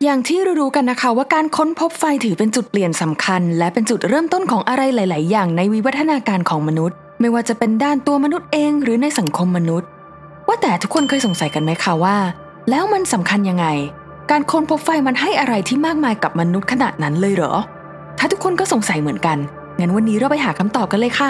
อย่างที่รู้ๆกันนะคะว่าการค้นพบไฟถือเป็นจุดเปลี่ยนสำคัญและเป็นจุดเริ่มต้นของอะไรหลายๆอย่างในวิวัฒนาการของมนุษย์ไม่ว่าจะเป็นด้านตัวมนุษย์เองหรือในสังคมมนุษย์ว่าแต่ทุกคนเคยสงสัยกันไหมคะว่าแล้วมันสำคัญยังไงการค้นพบไฟมันให้อะไรที่มากมายกับมนุษย์ขนาดนั้นเลยเหรอถ้าทุกคนก็สงสัยเหมือนกันงั้นวันนี้เราไปหาคำตอบกันเลยค่ะ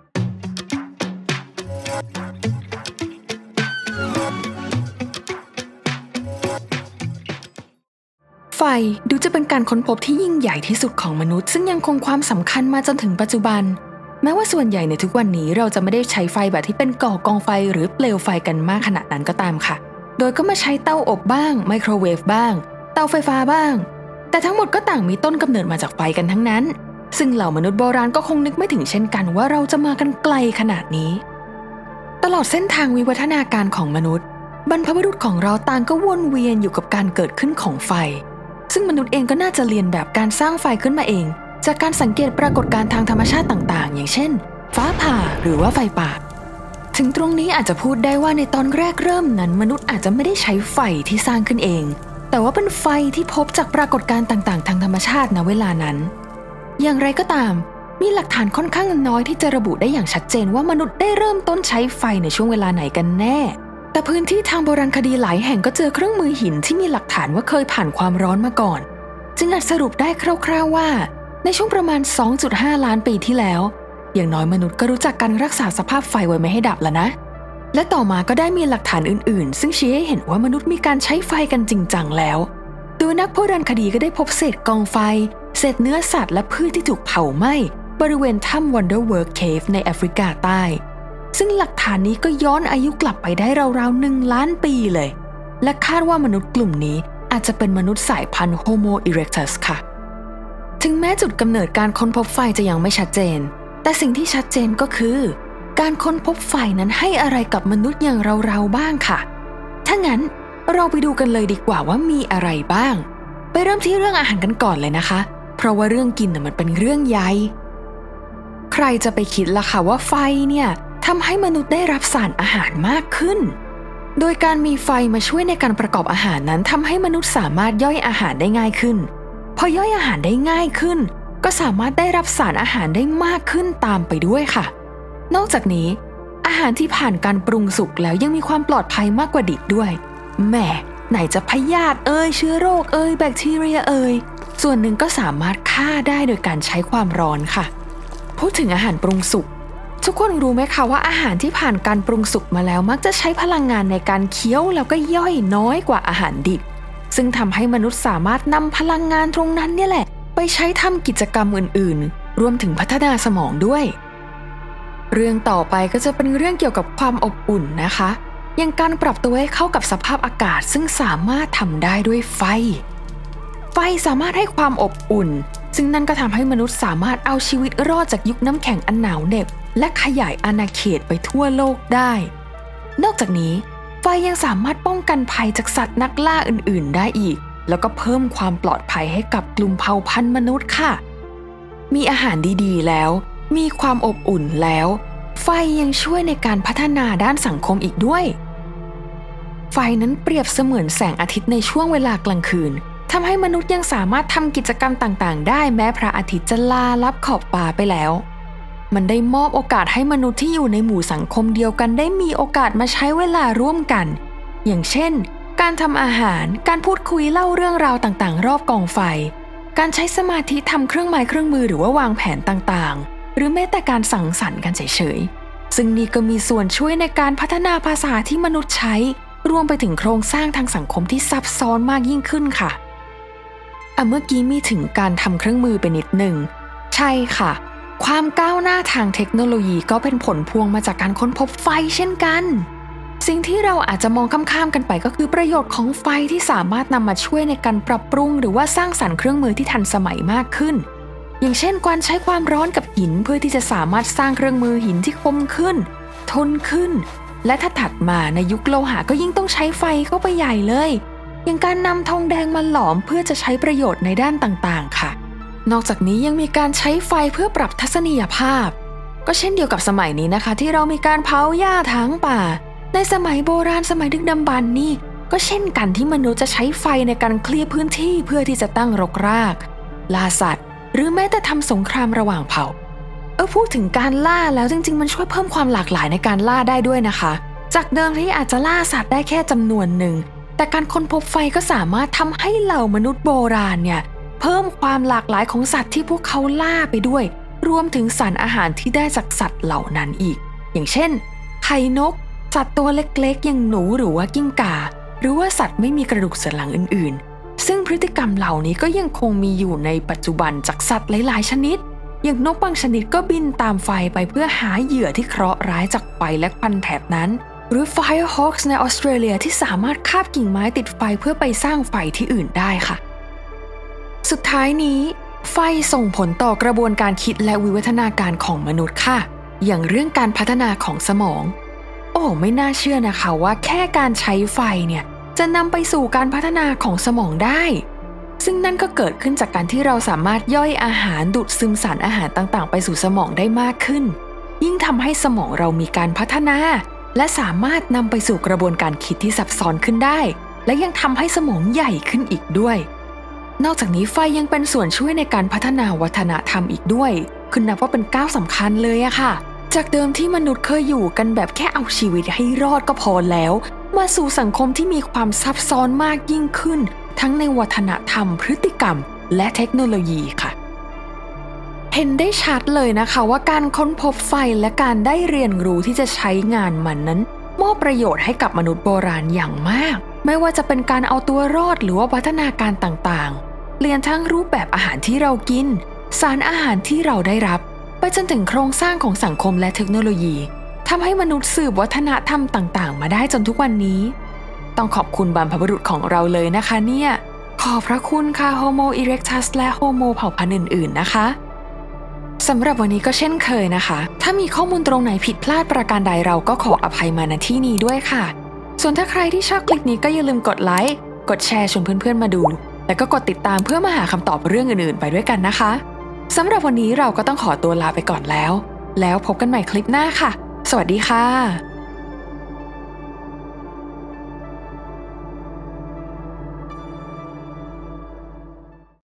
ไฟดูจะเป็นการค้นพบที่ยิ่งใหญ่ที่สุดของมนุษย์ซึ่งยังคงความสำคัญมาจนถึงปัจจุบันแม้ว่าส่วนใหญ่ในทุกวันนี้เราจะไม่ได้ใช้ไฟแบบที่เป็นก่อกองไฟหรือเปลวไฟกันมากขนาดนั้นก็ตามค่ะโดยก็มาใช้เตาอบบ้างไมโครเวฟบ้างเตาไฟฟ้าบ้างแต่ทั้งหมดก็ต่างมีต้นกำเนิดมาจากไฟกันทั้งนั้นซึ่งเหล่ามนุษย์โบราณก็คงนึกไม่ถึงเช่นกันว่าเราจะมากันไกลขนาดนี้ตลอดเส้นทางวิวัฒนาการของมนุษย์บรรพบุรุษของเราต่างก็วนเวียนอยู่กับการเกิดขึ้นของไฟซึ่งมนุษย์เองก็น่าจะเรียนแบบการสร้างไฟขึ้นมาเองจากการสังเกตปรากฏการณ์ทางธรรมชาติต่างๆอย่างเช่นฟ้าผ่าหรือว่าไฟป่าถึงตรงนี้อาจจะพูดได้ว่าในตอนแรกเริ่มนั้นมนุษย์อาจจะไม่ได้ใช้ไฟที่สร้างขึ้นเองแต่ว่าเป็นไฟที่พบจากปรากฏการณ์ต่างๆทางธรรมชาติณเวลานั้นอย่างไรก็ตามมีหลักฐานค่อนข้างน้อยที่จะระบุได้อย่างชัดเจนว่ามนุษย์ได้เริ่มต้นใช้ไฟในช่วงเวลาไหนกันแน่แต่พื้นที่ทางโบราณคดีหลายแห่งก็เจอเครื่องมือหินที่มีหลักฐานว่าเคยผ่านความร้อนมาก่อนจึงอาจสรุปได้คร่าวๆว่าในช่วงประมาณ 2.5 ล้านปีที่แล้วอย่างน้อยมนุษย์ก็รู้จักการรักษาสภาพไฟไว้ไม่ให้ดับแล้วนะและต่อมาก็ได้มีหลักฐานอื่นๆซึ่งชี้ให้เห็นว่ามนุษย์มีการใช้ไฟกันจริงจังแล้วโดยนักโบราณคดีก็ได้พบเศษกองไฟเศษเนื้อสัตว์และพืชที่ถูกเผาไหม้บริเวณถ้ำ Wonderwork Cave ในแอฟริกาใต้ซึ่งหลักฐานนี้ก็ย้อนอายุกลับไปได้ราวๆ 1 ล้านปีเลยและคาดว่ามนุษย์กลุ่มนี้อาจจะเป็นมนุษย์สายพันธุ์ Homo erectus ค่ะถึงแม้จุดกำเนิดการค้นพบไฟจะยังไม่ชัดเจนแต่สิ่งที่ชัดเจนก็คือการค้นพบไฟนั้นให้อะไรกับมนุษย์อย่างเราๆบ้างค่ะถ้างั้นเราไปดูกันเลยดีกว่าว่ามีอะไรบ้างไปเริ่มที่เรื่องอาหารกันก่อนเลยนะคะเพราะว่าเรื่องกินมันเป็นเรื่องใหญ่ใครจะไปคิดล่ะค่ะว่าไฟเนี่ยทำให้มนุษย์ได้รับสารอาหารมากขึ้นโดยการมีไฟมาช่วยในการประกอบอาหารนั้นทำให้มนุษย์สามารถย่อยอาหารได้ง่ายขึ้นพอย่อยอาหารได้ง่ายขึ้นก็สามารถได้รับสารอาหารได้มากขึ้นตามไปด้วยค่ะนอกจากนี้อาหารที่ผ่านการปรุงสุกแล้วยังมีความปลอดภัยมากกว่าดิบด้วยแหมไหนจะพยาธิเชื้อโรคแบคทีเรียส่วนหนึ่งก็สามารถฆ่าได้โดยการใช้ความร้อนค่ะพูดถึงอาหารปรุงสุกทุกคนรู้ไหมคะว่าอาหารที่ผ่านการปรุงสุกมาแล้วมักจะใช้พลังงานในการเคี้ยวแล้วก็ย่อยน้อยกว่าอาหารดิบซึ่งทำให้มนุษย์สามารถนำพลังงานตรงนั้นเนี่ยแหละไปใช้ทำกิจกรรมอื่นๆรวมถึงพัฒนาสมองด้วยเรื่องต่อไปก็จะเป็นเรื่องเกี่ยวกับความอบอุ่นนะคะอย่างการปรับตัวให้เข้ากับสภาพอากาศซึ่งสามารถทำได้ด้วยไฟสามารถให้ความอบอุ่นซึ่งนั่นก็ทำให้มนุษย์สามารถเอาชีวิตรอดจากยุคน้ำแข็งอันหนาวเหน็บและขยายอาณาเขตไปทั่วโลกได้นอกจากนี้ไฟยังสามารถป้องกันภัยจากสัตว์นักล่าอื่นๆได้อีกแล้วก็เพิ่มความปลอดภัยให้กับกลุ่มเผ่าพันธุ์มนุษย์ค่ะมีอาหารดีๆแล้วมีความอบอุ่นแล้วไฟยังช่วยในการพัฒนาด้านสังคมอีกด้วยไฟนั้นเปรียบเสมือนแสงอาทิตย์ในช่วงเวลากลางคืนทำให้มนุษย์ยังสามารถทำกิจกรรมต่างๆได้แม้พระอาทิตย์จะลาลับขอบฟ้าไปแล้วมันได้มอบโอกาสให้มนุษย์ที่อยู่ในหมู่สังคมเดียวกันได้มีโอกาสมาใช้เวลาร่วมกันอย่างเช่นการทำอาหารการพูดคุยเล่าเรื่องราวต่างๆรอบกองไฟการใช้สมาธิทำเครื่องไม้เครื่องมือหรือว่าวางแผนต่างๆหรือแม้แต่การสังสรรค์กันเฉยๆซึ่งนี่ก็มีส่วนช่วยในการพัฒนาภาษาที่มนุษย์ใช้รวมไปถึงโครงสร้างทางสังคมที่ซับซ้อนมากยิ่งขึ้นค่ะเมื่อกี้มีถึงการทำเครื่องมือไปนิดหนึ่งใช่ค่ะความก้าวหน้าทางเทคโนโลยีก็เป็นผลพวงมาจากการค้นพบไฟเช่นกันสิ่งที่เราอาจจะมองข้ามๆกันไปก็คือประโยชน์ของไฟที่สามารถนำมาช่วยในการปรับปรุงหรือว่าสร้างสรรค์เครื่องมือที่ทันสมัยมากขึ้นอย่างเช่นการใช้ความร้อนกับหินเพื่อที่จะสามารถสร้างเครื่องมือหินที่คมขึ้นทนขึ้นและถ้าถัดมาในยุคโลหะก็ยิ่งต้องใช้ไฟเข้าไปใหญ่เลยอย่างการนำทองแดงมาหลอมเพื่อจะใช้ประโยชน์ในด้านต่างๆค่ะนอกจากนี้ยังมีการใช้ไฟเพื่อปรับทัศนียภาพก็เช่นเดียวกับสมัยนี้นะคะที่เรามีการเผาหญ้าถางป่าในสมัยโบราณสมัยดึกดำบรรพ์นี่ก็เช่นกันที่มนุษย์จะใช้ไฟในการเคลียร์พื้นที่เพื่อที่จะตั้งรกรากล่าสัตว์หรือแม้แต่ทำสงครามระหว่างเผ่าพูดถึงการล่าแล้วจริงๆมันช่วยเพิ่มความหลากหลายในการล่าได้ด้วยนะคะจากเดิมที่อาจจะล่าสัตว์ได้แค่จำนวนหนึ่งแต่การค้นพบไฟก็สามารถทำให้เหล่ามนุษย์โบราณเนี่ยเพิ่มความหลากหลายของสัตว์ที่พวกเขาล่าไปด้วยรวมถึงสารอาหารที่ได้จากสัตว์เหล่านั้นอีกอย่างเช่นไข่นกสัตว์ตัวเล็กๆอย่างหนูหรือว่ากิ้งก่าหรือว่าสัตว์ไม่มีกระดูกสันหลังอื่นๆซึ่งพฤติกรรมเหล่านี้ก็ยังคงมีอยู่ในปัจจุบันจากสัตว์หลายๆชนิดอย่างนกบางชนิดก็บินตามไฟไปเพื่อหาเหยื่อที่เคราะห์ร้ายจากไฟและควันแถบนั้นหรือ Firehawks ในออสเตรเลียที่สามารถคาบกิ่งไม้ติดไฟเพื่อไปสร้างไฟที่อื่นได้ค่ะสุดท้ายนี้ไฟส่งผลต่อกระบวนการคิดและวิวัฒนาการของมนุษย์ค่ะอย่างเรื่องการพัฒนาของสมองไม่น่าเชื่อนะคะว่าแค่การใช้ไฟเนี่ยจะนำไปสู่การพัฒนาของสมองได้ซึ่งนั่นก็เกิดขึ้นจากการที่เราสามารถย่อยอาหารดูดซึมสารอาหารต่างๆไปสู่สมองได้มากขึ้นยิ่งทำให้สมองเรามีการพัฒนาและสามารถนำไปสู่กระบวนการคิดที่ซับซ้อนขึ้นได้และยังทำให้สมองใหญ่ขึ้นอีกด้วยนอกจากนี้ไฟยังเป็นส่วนช่วยในการพัฒนาวัฒนธรรมอีกด้วยคือนับว่าเป็นก้าวสำคัญเลยอะค่ะจากเดิมที่มนุษย์เคยอยู่กันแบบแค่เอาชีวิตให้รอดก็พอแล้วมาสู่สังคมที่มีความซับซ้อนมากยิ่งขึ้นทั้งในวัฒนธรรมพฤติกรรมและเทคโนโลยีค่ะเห็นได้ชัดเลยนะคะว่าการค้นพบไฟและการได้เรียนรู้ที่จะใช้งานมันนั้นมอบประโยชน์ให้กับมนุษย์โบราณอย่างมากไม่ว่าจะเป็นการเอาตัวรอดหรือว่าพัฒนาการต่างๆเปลี่ยนทั้งรูปแบบอาหารที่เรากินสารอาหารที่เราได้รับไปจนถึงโครงสร้างของสังคมและเทคโนโลยีทำให้มนุษย์สืบวัฒนธรรมต่างๆมาได้จนทุกวันนี้ต้องขอบคุณบรรพบุรุษของเราเลยนะคะเนี่ยขอบพระคุณค่ะ Homo erectus และ Homo เผ่าพันธุ์อื่นๆนะคะสำหรับวันนี้ก็เช่นเคยนะคะถ้ามีข้อมูลตรงไหนผิดพลาดประการใดเราก็ขออภัยมาณที่นี้ด้วยค่ะส่วนถ้าใครที่ชอบคลิปนี้ก็อย่าลืมกดไลค์กดแชร์ชวนเพื่อนๆมาดูแล้วก็กดติดตามเพื่อมาหาคำตอบเรื่องอื่นๆไปด้วยกันนะคะสำหรับวันนี้เราก็ต้องขอตัวลาไปก่อนแล้วพบกันใหม่คลิปหน้าค่ะสวัสดีค่ะ